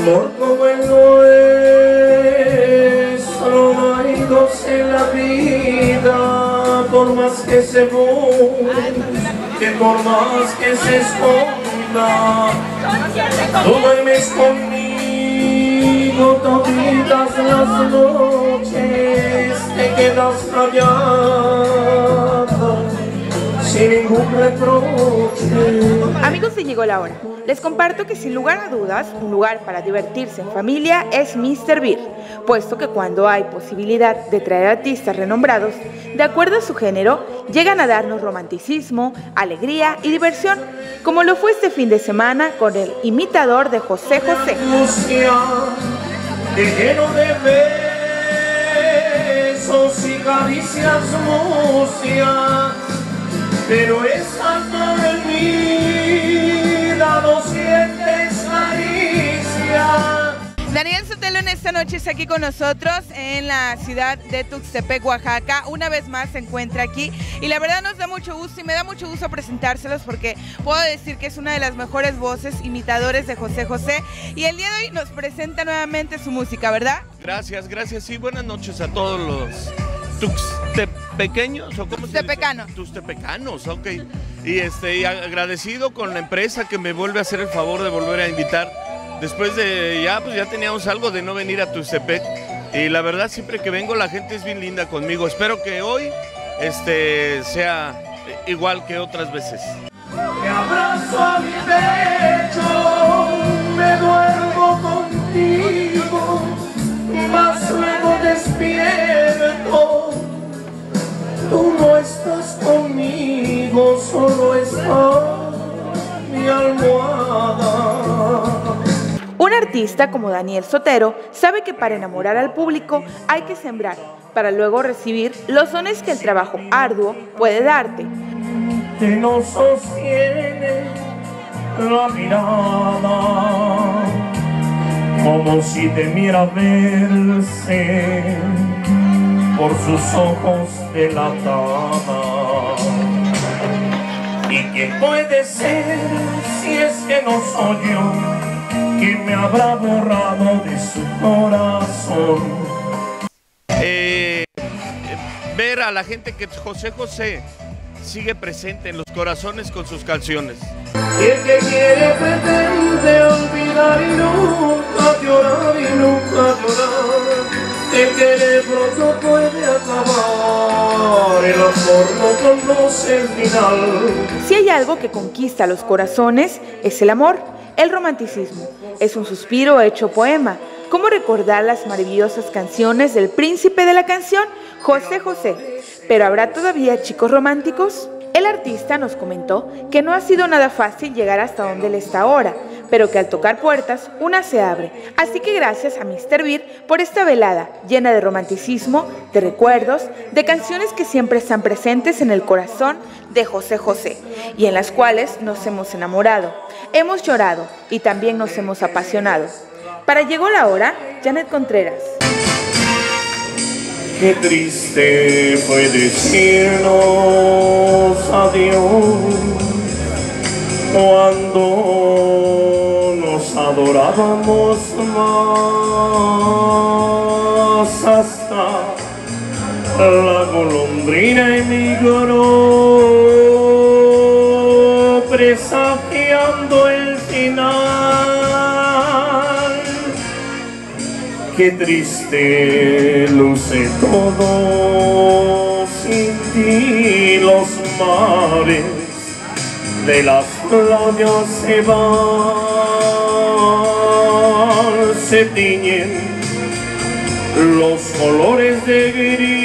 Amor como el nuestro no hay dos en la vida, por más que se busque, que por más que se esconda, tú duermes conmigo toditas las noches, te quedas callada sin ningún reproche. Amigos de Llegó la Hora, les comparto que sin lugar a dudas, un lugar para divertirse en familia es Mr. Beer, puesto que cuando hay posibilidad de traer artistas renombrados, de acuerdo a su género, llegan a darnos romanticismo, alegría y diversión, como lo fue este fin de semana con el imitador de José José. Que lleno de besos y caricias mucias, pero esa dormida no sientes caricia. Daniel Sotelo en esta noche está aquí con nosotros en la ciudad de Tuxtepec, Oaxaca. Una vez más se encuentra aquí y la verdad nos da mucho gusto y me da mucho gusto presentárselos porque puedo decir que es una de las mejores voces imitadores de José José y el día de hoy nos presenta nuevamente su música, ¿verdad? Gracias, gracias. Sí, buenas noches a todos los tuxtepequeños, ¿o cómo se dice? Tuxtepecanos, ok. Y agradecido con la empresa que me vuelve a hacer el favor de volver a invitar. Después de ya teníamos algo de no venir a Tuxtepec y la verdad siempre que vengo la gente es bien linda conmigo. Espero que hoy sea igual que otras veces. Me abrazo a mi pecho, me duermo contigo, mas luego despierto. Tú no estás conmigo, solo está mi almohada. Un artista como Daniel Sotelo sabe que para enamorar al público hay que sembrar, para luego recibir los dones que el trabajo arduo puede darte. Que nos sostiene la mirada, como si temiera verse por sus ojos delatada. ¿Y quién puede ser si es que no soy yo? ¿Quién me habrá borrado de su corazón? Ver a la gente que José José sigue presente en los corazones con sus canciones. Y el que quiere pretende olvidar y nunca llorar y nunca llorar. El que de pronto puede acabar, el amor no conoce el final. Si hay algo que conquista los corazones es el amor, el romanticismo. Es un suspiro hecho poema. ¿Cómo recordar las maravillosas canciones del príncipe de la canción, José José? ¿Pero habrá todavía chicos románticos? El artista nos comentó que no ha sido nada fácil llegar hasta donde él está ahora, pero que al tocar puertas, una se abre. Así que gracias a Mr. Beer por esta velada llena de romanticismo, de recuerdos, de canciones que siempre están presentes en el corazón de José José y en las cuales nos hemos enamorado, hemos llorado y también nos hemos apasionado. Para Llegó la Hora, Janet Contreras. Qué triste fue decirnos adiós cuando nos adorábamos más, hasta la golondrina emigró presagiando el final. Qué triste luce todo sin ti, los mares de las playas se van, se tiñen los colores de gris.